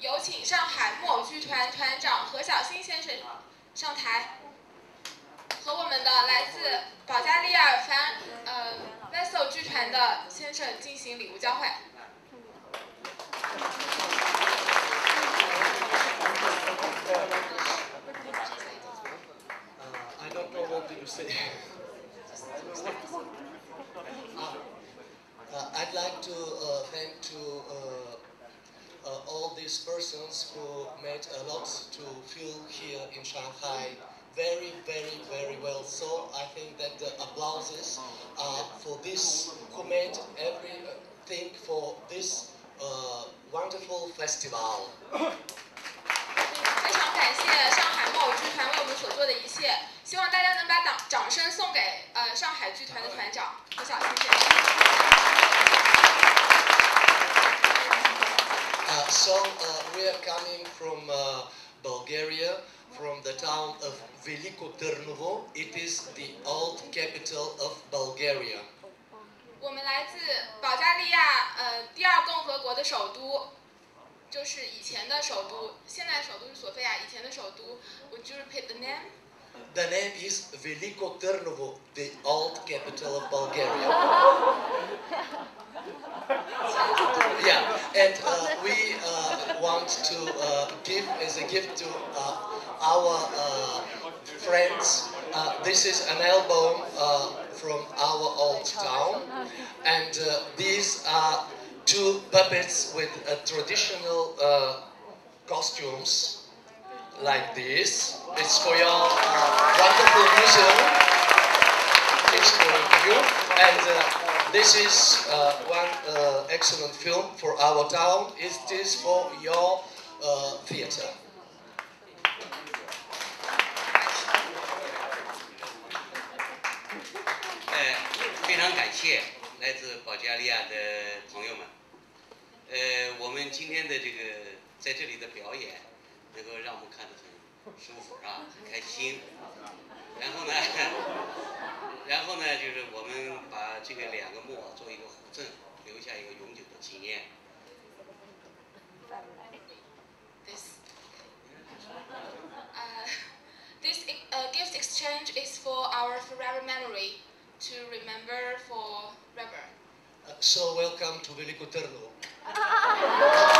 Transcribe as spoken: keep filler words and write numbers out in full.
有请上海木偶剧团团长何小新先生上台，和我们的来自保加利亚凡呃 Vessel 剧团的先生进行礼物交换。 I don't know what to say. uh, I'd like to uh, thank to uh, uh, all these persons who made a lot to feel here in Shanghai very, very, very well. So I think that the applauses uh, for this, who made everything for this uh, wonderful festival. 非常感谢上海木偶剧团为我们所做的一切，希望大家能把掌掌声送给呃上海剧团的团长何小新先生。 Uh, so uh, we are coming from uh, Bulgaria, from the town of Veliko Târnovo. It is the old capital of Bulgaria. 我们来自保加利亚呃第二共和国的首都。就是以前的首都，现在首都是索菲亚，以前的首都。Would you repeat the name? The name is Veliko Târnovo, the old capital of Bulgaria. Yeah, and uh, we uh, want to uh, give as a gift to uh, our uh, friends. Uh, this is an album uh, from our old town, and uh, these are two puppets with uh, traditional uh, costumes like this. It's for your uh, wonderful museum. It's for you. And uh, this is uh, one uh, excellent film for our town. It is for your uh, theater. 非常感谢来自保加利亚的朋友们。呃，我们今天的这个在这里的表演，能够让我们看得很舒服啊，很开心。然后呢，然后呢，就是我们把这个两个木偶做一个互赠，留下一个永久的纪念。 This, uh, this uh, gift exchange is for our forever memory, to remember forever. Uh, so welcome to Veliko Târnovo.